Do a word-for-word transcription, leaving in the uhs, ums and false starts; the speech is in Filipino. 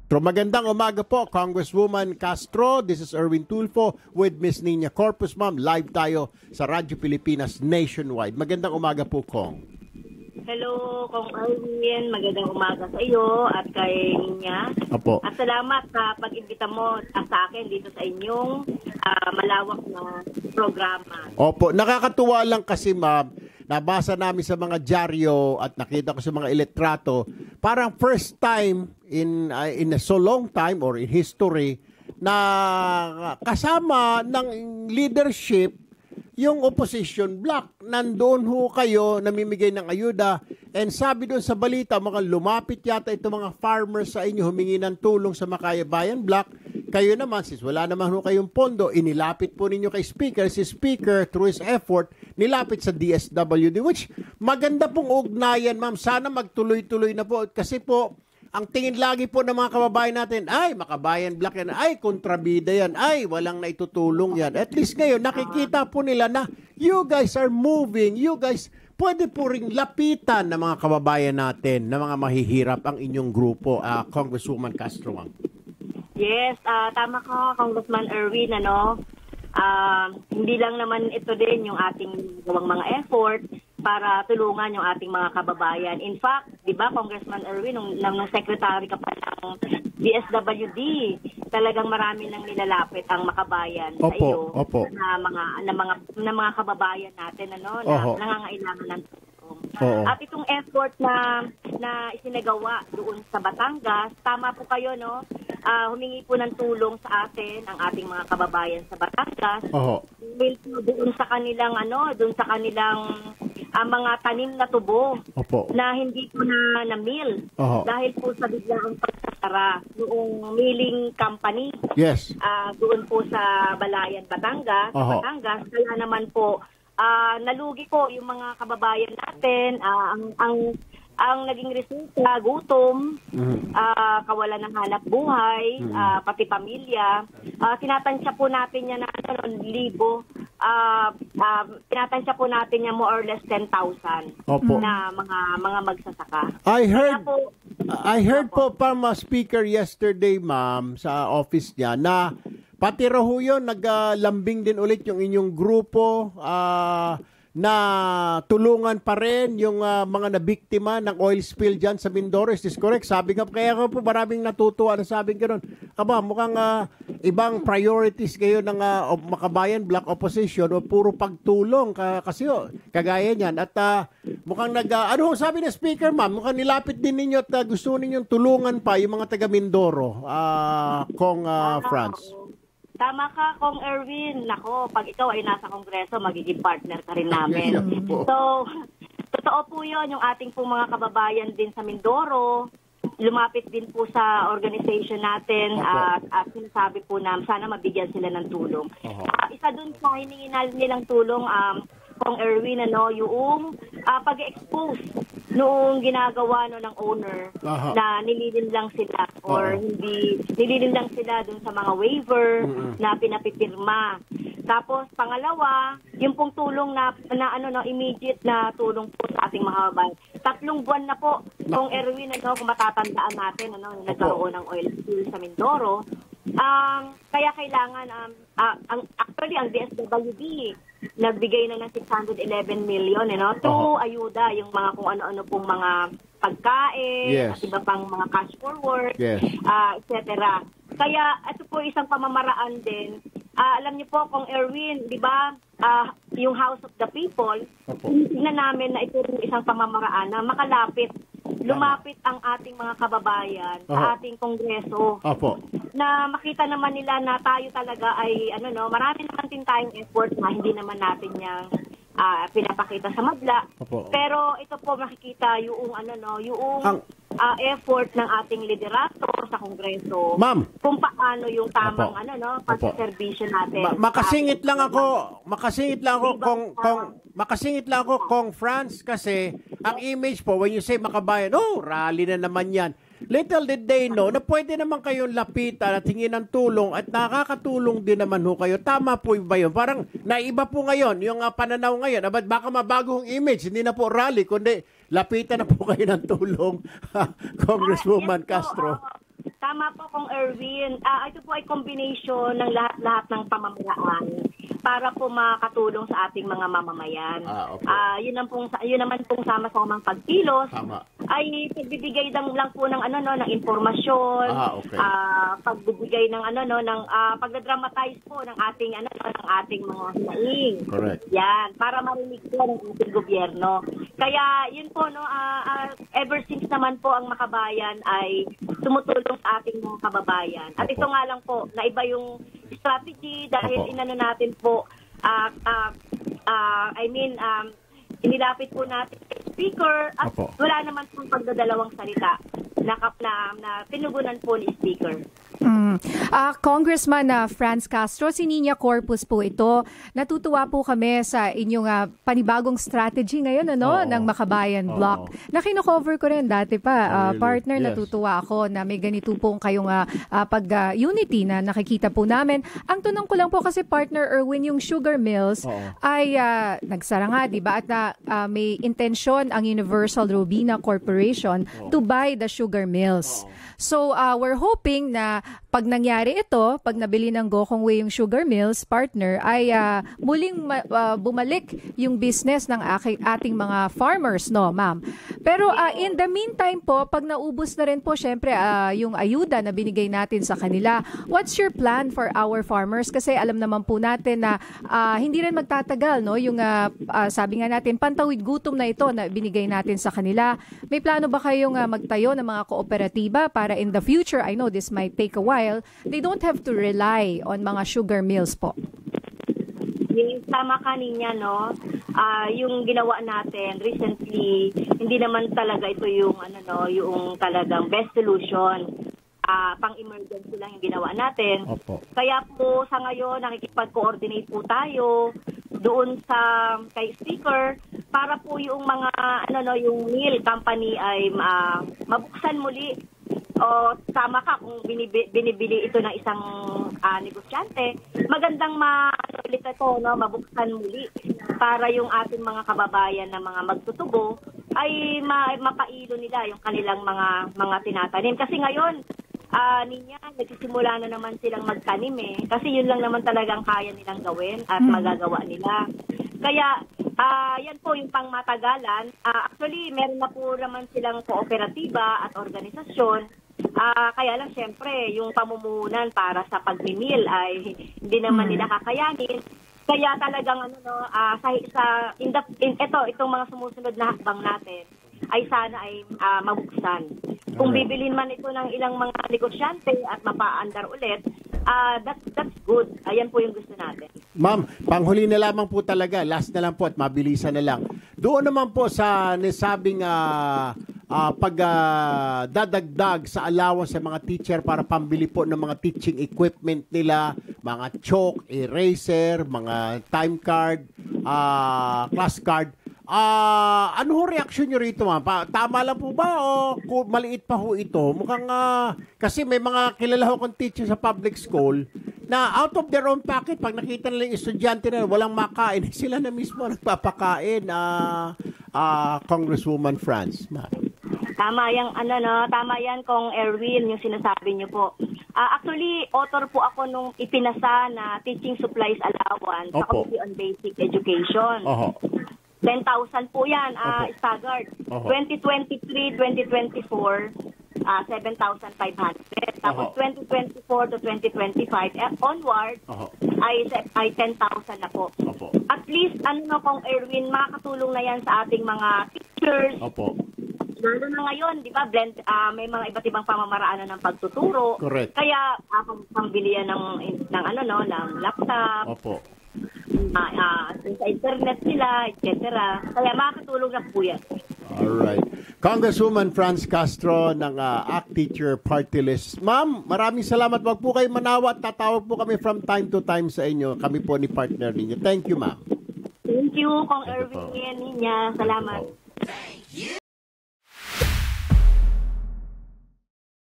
Castro. Magandang umaga po, Congresswoman Castro. This is Erwin Tulfo with Miss Nina Corpus, ma'am. Live tayo sa Radyo Pilipinas Nationwide. Magandang umaga po, Kong. Hello, Kong Erwin. Magandang umaga sa iyo at kay Nina. Opo. At salamat sa pag-imbita mo sa akin dito sa inyong uh, malawak na programa. Opo. Nakakatuwa lang kasi, ma'am, nabasa namin sa mga dyaryo at nakita ko sa mga litrato, parang first time in uh, in a so long time or in history na kasama ng leadership yung opposition bloc. Nandoon ho kayo, namimigay ng ayuda, and sabi doon sa balita, mga lumapit yata itong mga farmers sa inyo, humingi ng tulong sa Makabayan Bloc. Kayo naman, sis, wala naman ho kayong pondo, inilapit po ninyo kay Speaker. Si Speaker, through his effort, nilapit sa D S W D, which maganda pong ugnayan, ma'am. Sana magtuloy-tuloy na po. Kasi po, ang tingin lagi po ng mga kababayan natin, ay, Makabayan Bloc yan, ay, kontrabida yan, ay, walang naitutulong yan. At least ngayon, nakikita po nila na you guys are moving, you guys, pwede po ring lapitan ng mga kababayan natin, na mga mahihirap ang inyong grupo, uh, Congresswoman Castro, ma'am. Yes, uh, tama ka, Congressman Erwin, ano, uh, hindi lang naman ito din yung ating gawang mga effort para tulungan yung ating mga kababayan. In fact, di ba, Congressman Erwin, nung, nung secretary ka pa ng D S W D, talagang marami nang nilalapit ang makabayan opo, sa iyo opo. na mga na mga na mga kababayan natin, ano, na Oho. nangangailangan ng tulong. Oo. At itong effort na na isinagawa doon sa Batangas, tama po kayo, no? Uh, humingi po ng tulong sa atin ang ating mga kababayan sa Batangas. Oho. Dahil po doon sa kanilang ano, doon sa kanilang uh, mga tanim na tubo. Opo. Na hindi po na na-mill. Oho. Dahil po sa biglaang pagsasara noong milling company. Yes. Uh, doon po sa Balayan, Batangas. Oho. Batangas. Kaya naman po, uh, nalugi po yung mga kababayan natin. Uh, ang ang ang naging resulta, gutom, mm-hmm. uh, kawalan ng hanap buhay, mm-hmm. uh, pati pamilya. Uh, tinatansya po natin yan na ano, libo. Uh, uh, tinatansya po natin yan more or less ten thousand na mga mga magsasaka. I heard, po, I heard po from a speaker yesterday, ma'am, sa office niya, na pati raw yun, naglambing din ulit yung inyong grupo, ah, uh, na tulungan pa rin yung uh, mga nabiktima ng oil spill dyan sa Mindoro. Is this correct? Sabi nga, kaya ko po maraming natutuwa na sabi gano'n. Aba, mukhang uh, ibang priorities kayo ng uh, Makabayan Bloc opposition o puro pagtulong ka, kasi oh, kagaya niyan. At uh, mukhang nag, uh, ano sabi ng speaker, ma'am, mukhang nilapit din ninyo at uh, gusto ninyong tulungan pa yung mga taga Mindoro, uh, Kong uh, France. Tama ka, Kong Erwin. Nako, pag ikaw ay nasa Kongreso, magiging partner ka rin namin. So, totoo po yun, yung ating pong mga kababayan din sa Mindoro, lumapit din po sa organization natin at, at sinasabi po na sana mabigyan sila ng tulong. Uh, isa dun sa hiningi nilang tulong, um, Kong Erwin, ano, yung uh, pag-expose noong ginagawa no ng owner uh-huh. na nililin lang sila or uh-huh. hindi nililin lang sila dun sa mga waiver uh-huh. na pinapipirma. Tapos pangalawa, yung pong tulong na, na ano no immediate na tulong po sa ating mga kababayan. Tatlong buwan na po Kong Erwin, ano, kung matatandaan natin, ano, nagkaroon ng oil spill sa Mindoro. Um, kaya kailangan, um, uh, ang, actually, ang D S W D, nagbigay na ng six hundred eleven million, you know, to uh-huh. ayuda, yung mga kung ano-ano pong mga pagkain, yes. at iba pang mga cash forward, yes. uh, et cetera. Kaya, ito po isang pamamaraan din. Uh, alam niyo po, Kong Erwin, di ba, uh, yung House of the People, tingnan namin na ito rin isang pamamaraan na makalapit, lumapit ang ating mga kababayan uh-huh. sa ating Kongreso. Opo. Na makita naman nila na tayo talaga ay, ano no, marami naman din tayong effort na hindi naman natin yung uh, pinapakita sa madla. Opo. Pero ito po makikita yung, ano no, yung ang uh, effort ng ating liderato sa Kongreso. Ma'am, kung paano yung tamang Opo. ano no, pagserbisyo natin. Ma- makasingit lang ako, makasingit lang ako kung kung makasingit lang ako kung France, kasi ang image po when you say Makabayan, oh, rally na naman yan. Little did they know na pwede naman kayong lapitan at hingin ng tulong at nakakatulong din naman ho kayo. Tama po ba yun? Parang naiba po ngayon yung uh, pananaw ngayon. Abat baka mabagong image, hindi na po rally, kundi lapitan na po kayo ng tulong, Congresswoman Ah, yes, Castro. po, uh, Tama po kung Erwin. Ah, ito po ay combination ng lahat-lahat ng pamamaraan para po makatulong sa ating mga mamamayan. Ah, okay. Ah, yun, ang pong, yun naman pong sama-samang pagkilos. Tama. Ay pagbibigay lang, lang po ng ano no ng impormasyon, Ah, okay. ah, pagbibigay ng ano no ng ah, pagdramatize po ng ating ano no, ng ating mga hinaing. Correct. Yan, para marinig po ng ating gobyerno. Kaya yun po no ah, ah, ever since naman po ang Makabayan ay tumutulong sa ating mga kababayan. At Opo. ito nga lang po, na iba yung strategy dahil Opo. inano natin po ah ah, ah, I mean um inilapit po natin sa speaker at Opo. wala naman pong pagdadalawang salita na, na, na tinugunan po ni speaker. Mm. Ah, Congressman na Franz Castro, si Nina Corpus po ito. Natutuwa po kami sa inyong ah, panibagong strategy ngayon ano, Oo. ng Makabayan Oo. Block. Na kino-cover ko rin dati pa. Oh, Ah, really? partner, Yes. natutuwa ako na may ganito pong kayong ah, ah, pag-unity na nakikita po namin. Ang tunong ko lang po kasi, partner Erwin, yung sugar mills Oo. ay ah, nagsara nga, di ba? At na, ah, may intensyon ang Universal Robina Corporation to buy the sugar mills. So, uh, we're hoping na pag nangyari ito, pag nabili ng Gokong Wei yung sugar mills, partner, ay uh, muling ma- uh, bumalik yung business ng aki- ating mga farmers, no, ma'am? Pero uh, in the meantime po, pag naubos na rin po, syempre, uh, yung ayuda na binigay natin sa kanila, what's your plan for our farmers? Kasi alam naman po natin na uh, hindi rin magtatagal, no? Yung uh, uh, sabi nga natin, pantawid gutom na ito na binigay natin sa kanila. May plano ba kayong uh, magtayo ng mga kooperatiba para in the future, I know this might take a while, they don't have to rely on mga sugar mills po? Yung tama kanina, no? Ah, yung ginawa natin recently, hindi naman talaga ito yung ano no, yung talagang best solution. Ah, pang-emergency lang yung ginawa natin. Opo. Kaya po sa ngayon nakikipag-coordinate po tayo doon sa kay speaker para po yung mga ano no, yung mill company ay ah, mabuksan muli. O tama ka kung binibili, binibili ito ng isang uh, negosyante, magandang ma-ulit ito, no, mabuksan muli para yung ating mga kababayan na mga magtutubo ay ma- mapailo nila yung kanilang mga mga tinatanim. Kasi ngayon, uh, niya, nagsisimula na naman silang magtanim eh. Kasi yun lang naman talagang kaya nilang gawin at magagawa nila. Kaya, uh, yan po yung pangmatagalan. Uh, actually, meron na po naman silang kooperatiba at organisasyon. Ah, kaya lang siyempre yung pamumuhunan para sa pagmimil ay hindi naman nila kakayanin. Kaya talagang ano no, ah, sa, sa in the, in, ito itong mga sumusunod na hakbang natin ay sana ay ah, mabuksan. Kung bibilin man ito ng ilang mga negosyante at mapaandar ulit, ah, that's that's good. Ayan po yung gusto natin. Ma'am, panghuli na lamang po talaga, last na lang po at mabilisan na lang. Doon naman po sa nasabing uh, uh, pag uh, dadagdag sa allowance sa mga teacher para pambili po ng mga teaching equipment nila, mga chalk, eraser, mga time card, uh, class card. Ah, uh, ano ho reaksyon niyo rito, ma'am? Pa, tama lang po ba o kung maliit pa ho ito? Mukhang uh, kasi may mga kilala ho kong teacher sa public school na out of their own pocket, pag nakita nila yung estudyante na walang makain, sila na mismo nagpapakain. Ah, uh, uh, Congresswoman Franz, ma'am. Tama yang ano no, tama yan kung Erwin yung sinasabi niyo po. Uh, actually, author po ako nung ipinasa na teaching supplies allowance sa Opo. Committee on Basic Education. Oho. ten thousand po yan, uh, Opo. staggered. Oho. twenty twenty-three twenty twenty-four, uh, seven thousand five hundred. Oho. Tapos twenty twenty-four to twenty twenty-five, eh, onward, Oho. ay, ay ten thousand na po. Opo. At least, ano na kung Erwin, makakatulong na yan sa ating mga teachers. Opo. Lalo na ngayon, di ba, blend, ah, may mga iba't ibang pamamaraan na ng pagtuturo. Correct. Kaya, uh, pang, pangbili yan ng, ng, ano, no, ng laptop, Opo. ah, ah, sa internet nila, et cetera. Kaya makakatulong na po yan. Alright. Congresswoman Franz Castro ng uh, A C T Teacher Party List. Ma'am, maraming salamat. Wag po kayo manawa at tatawag po kami from time to time sa inyo. Kami po ni partner ninyo. Thank you, ma'am. Thank you, Kong Thank you po. Erwin. Ninya. Salamat.